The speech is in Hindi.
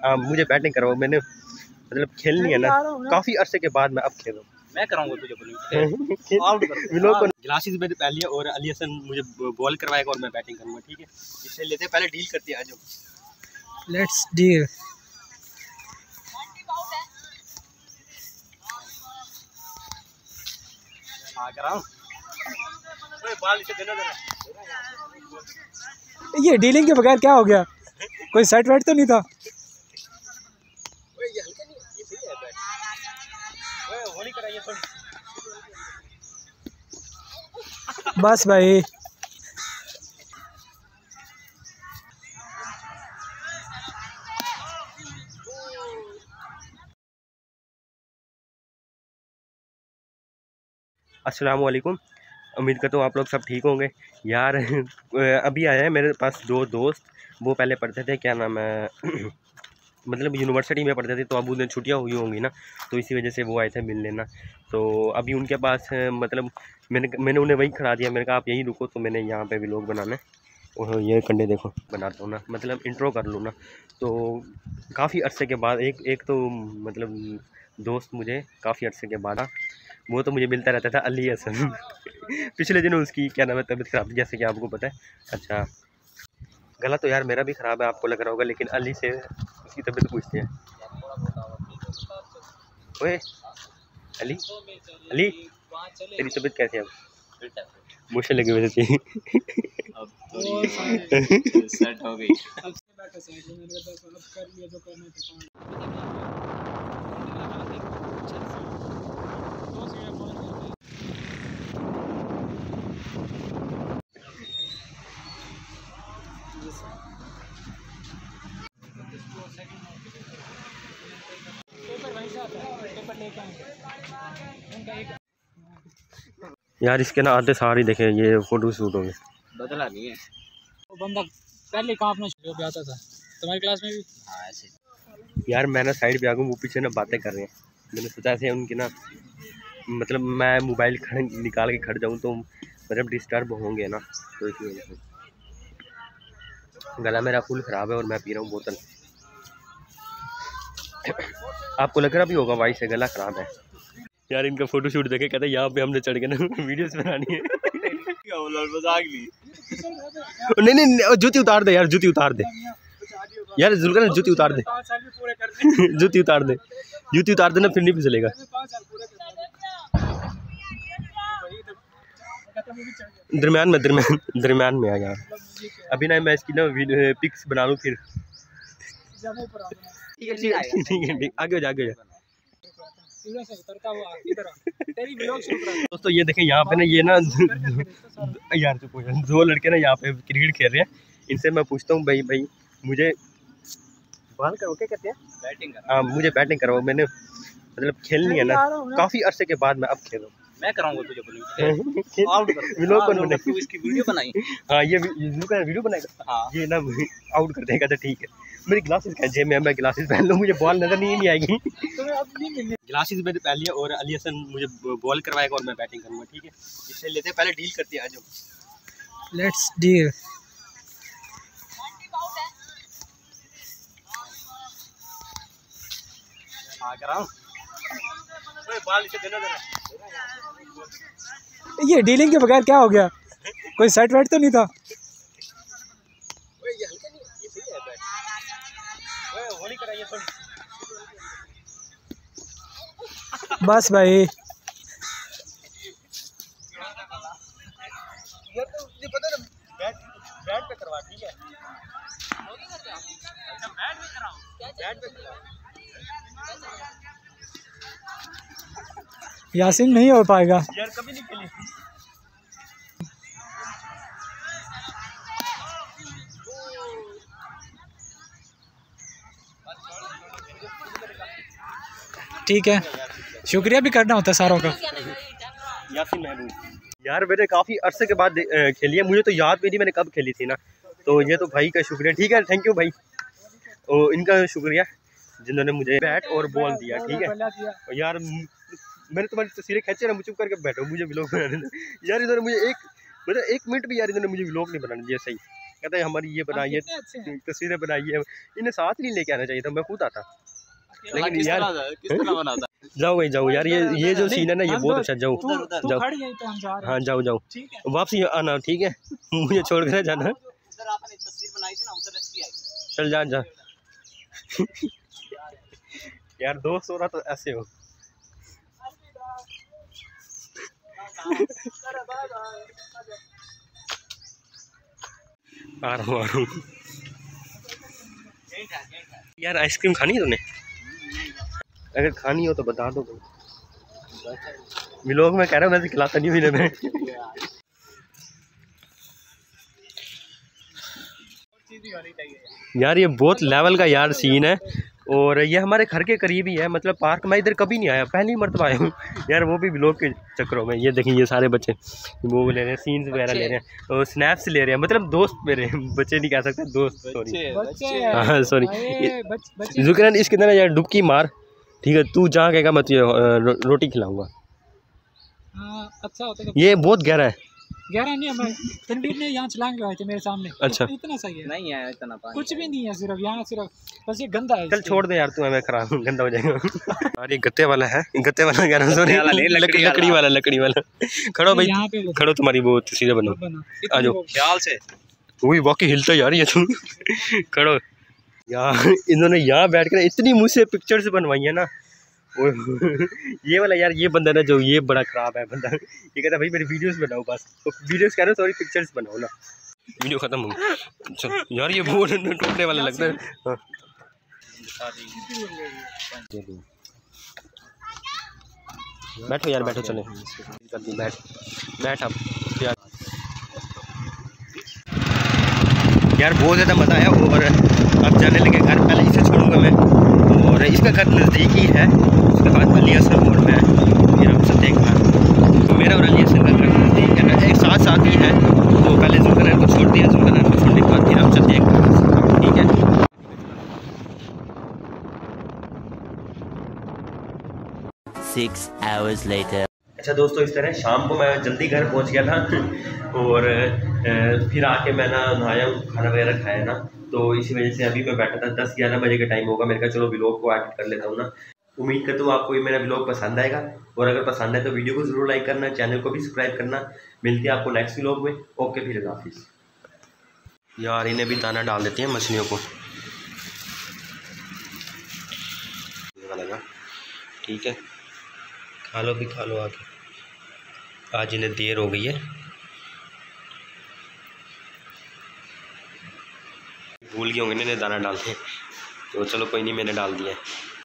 मुझे बैटिंग करवाओ, मैंने मतलब खेलनी है ना, काफ़ी अरसे के बाद मैं अब खेल रहा हूँ। मैं कराऊंगा तुझे बॉलिंग ग्लासेस में पहले और अली हसन मुझे बॉल करवाएगा और मैं बैटिंग करूंगा, ठीक है। इससे लेते हैं, पहले डील करते हैं, आज लेट्स डील। ये डीलिंग के बगैर क्या हो गया, कोई सेट वेट तो नहीं था? बस भाई अस्सलाम वालेकुम। उम्मीद करता हूँ आप लोग सब ठीक होंगे यार। अभी आया है मेरे पास दो दोस्त, वो पहले पढ़ते थे, क्या नाम है मतलब यूनिवर्सिटी में पढ़ते थे, तो अब उन्हें छुट्टियाँ हुई होंगी ना, तो इसी वजह से वो आए थे मिलने ना। तो अभी उनके पास मतलब मैंने उन्हें वहीं खड़ा दिया, मैंने कहा आप यहीं रुको, तो मैंने यहाँ पे व्लॉग बनाना है और ये कंडे देखो बनाता हूँ ना, मतलब इंट्रो कर लूँ ना। तो काफ़ी अरसे के बाद एक तो मतलब दोस्त मुझे काफ़ी अरसे के बाद, वो तो मुझे मिलता रहता था, अली हसन। पिछले दिनों उसकी क्या नाम है तबीयत ख़राब, जैसे कि आपको पता है। अच्छा, गला तो यार मेरा भी ख़राब है, आपको लग रहा होगा, लेकिन अली से उसकी तबीयत पूछते हैं। ओए अली, अली तेरी तबीयत कैसी है अब? मुझे लगी वजह से अब थोड़ी सेट हो गई। यार इसके ना आधे सारे देखे ये फोटो शूट होंगे, बदला नहीं है वो बंदा पहले कहाँ अपना शुरू आता था तुम्हारी क्लास में भी। हाँ ऐसे यार मैं ना साइड पे आ गया, वो पीछे ना बातें कर रहे हैं, मैंने सोचा ऐसे उनकी ना मतलब मैं मोबाइल निकाल के खड़ जाऊँ तो मतलब डिस्टर्ब होंगे ना, तो इसी वजह से। गला मेरा फुल ख़राब है और मैं पी रहा हूँ बोतल। आपको लग रहा भी होगा भाई से गला ख़राब है। यार इनका फोटो शूट देखे, कहते यहाँ पे हमने चढ़ के ना वीडियोस बनानी है। नहीं नहीं, जूती उतार दे यार, जूती उतार दे यार, जुल्कर जूती उतार दे। जूती उतार दे, जूती उतार देना, फिर नहीं फिसलेगा। दरम्यान में आ यार। अभी ना मैं इसकी ना पिक्स बना लूँ फिर। ठीक है आगे हो जा, आगे हो जा। दोस्तों ये देखें यहाँ पे ना, ये ना यार दो लड़के ना यहाँ पे क्रिकेट खेल रहे हैं। इनसे मैं पूछता हूँ भाई मुझे बॉल करो, क्या कहते हैं, बैटिंग करो। मुझे बैटिंग करवाओ, मैंने मतलब खेलनी है ना, काफ़ी अरसे के बाद मैं अब खेल रहा हूँ। मैं कराऊंगा तुझे बॉलिंग, इसकी वीडियो बनाई। हाँ ये वीडियो बनाएगा, हाँ। ये ना आउट कर देगा, तो ठीक है। मेरी ग्लासेस क्या जेब में, मैं ग्लासेस पहन लूँ, मुझे बॉल नजर नहीं आएगी। ग्लासेस में पहन लिया और अली हसन मुझे बॉल करवाएगा और मैं बैटिंग करूँगा, ठीक है। इससे लेते हैं, पहले डील करते हैं, आ जाओ। Let's deal. ये डीलिंग के बगैर क्या हो गया, कोई सेट वेट तो नहीं था? बस भाई बैट पे करवा, ठीक है। अच्छा बैट पे कराओ, बैट पे कराओ। यासीन नहीं हो पाएगा यार, कभी नहीं खेली। ठीक है, शुक्रिया भी करना होता है सारों का। यासीन महबूब यार मैंने काफ़ी अरसे के बाद खेली है, मुझे तो याद भी नहीं मैंने कब खेली थी ना, तो ये तो भाई का शुक्रिया, ठीक है, थैंक यू भाई। और इनका शुक्रिया जिन्होंने मुझे बैट और बॉल दिया, ठीक है। और यार मैंने तुम्हारी तस्वीरें खींचे ना, मुझे चुप करके बैठो, मुझे व्लॉग बनाने दो यार। इन्होंने मुझे एक मिनट भी यार, इन्होंने मुझे व्लॉग नहीं बनाने दिया सही। कहता है हमारी ये बनाइए, तस्वीरें बनाइए। इन्हें साथ नहीं लेके आना चाहिए था, मैं खुद आता। लेकिन यार किस तरह बनाता? जाओ भाई जाओ यार, ये जो सीन है ना ये बहुत अच्छा। जाओ जाओ, हाँ जाओ जाओ, वापसी आना ठीक है, मुझे छोड़ कर जाना। उधर आपने तस्वीर बनाई थी ना, उधर अच्छी आई। चल जा जा यार दोस्त हो रहा तो ऐसे हो। आ रहा हूँ यार। आइसक्रीम खानी है तूने? अगर खानी हो तो बता दो। व्लॉग में कह रहा हूँ, वैसे खिलाता नहीं हूँ इन्हें। यार ये बहुत लेवल का यार सीन है, और ये हमारे घर के करीब ही है। मतलब पार्क में इधर कभी नहीं आया, पहली मरतबा आया हूँ यार, वो भी व्लॉग के चक्करों में। ये देखिए ये सारे बच्चे वो ले रहे हैं, सीन्स वगैरह ले रहे हैं, और स्नैप्स ले रहे हैं। मतलब दोस्त मेरे, बच्चे नहीं कह सकते, दोस्त। सॉरी हाँ सॉरी। जुकरन इसके अंदर यार डुबकी मार, ठीक है? तू जहाँ कहेगा मैं तुझे रोटी खिलाऊंगा। अच्छा होता है। ये बहुत गहरा है। गहरा नहीं है, तनवीर ने यहाँ छलांग लगाए थे मेरे सामने। अच्छा इतना सही है? नहीं है इतना पानी, कुछ भी नहीं है, सिर्फ यहाँ सिर्फ बस ये गंदा है। चल छोड़ दे यार, तू हमें खराब गंदा हो जाएगा। और ये गत्ते वाला है, गत्ते वाला कह रहा हूँ, सॉरी लकड़ी वाला, लकड़ी वाला। खड़ो भाई खड़ो, तुम्हारी वो तस्वीरें बनो। आ जाओ ख्याल से। वही वाकई हिलता यार ये तुम। खड़ो यार, इन्होंने यहाँ बैठ कर इतनी मुझसे पिक्चर्स बनवाई है ना। ये वाला यार, ये बंदा ना जो ये बड़ा खराब है बंदा, ये कहता भाई मेरी वीडियोस बनाओ बस। तो वीडियोस कह रहे हो, सॉरी पिक्चर्स बनाओ ना। वीडियो खत्म हो गई। चलो यार ये बहुत टूटने वाला लगता है। हाँ। बैठो यार बैठो, चले बैठ अब यार। बहुत ज़्यादा मज़ा आया, और अब जाने लगे घर। पहले इसे छोड़ूंगा मैं, और इसका घर नज़दीक ही है। उसके बाद अली हसन मोड़ में है, फिर हम सब देख रहे। तो मेरा और अली हसन का घर नज़दीक है ना, एक साथ साथ ही है। तो पहले जुल्करनैन को छोड़ दिया, जुल्करनैन को छोड़ने के बाद फिर हम सब देख रहे, ठीक है? अच्छा दोस्तों, इस तरह शाम को मैं जल्दी घर पहुंच गया था, और फिर आके मैं ना नहाया, खाना वगैरह खाया ना। तो इसी वजह से अभी मैं बैठा था, 10-11 बजे का टाइम होगा। मैंने कहा चलो व्लॉग को एडिट कर लेता हूँ ना। उम्मीद करता हूँ आपको ये मेरा व्लॉग पसंद आएगा, और अगर पसंद है तो वीडियो को ज़रूर लाइक करना, चैनल को भी सब्सक्राइब करना। मिलते हैं आपको नेक्स्ट व्लॉग में। ओके फिर हाफिज़। यार इन्हें भी दाना डाल देते हैं मछलियों को, लगा ठीक है? खा लो भी, खा लो आके। आज इन्हें देर हो गई है, भूल गए होंगे इन्हें दाना डालते, तो चलो कोई नहीं, मैंने डाल दिया है।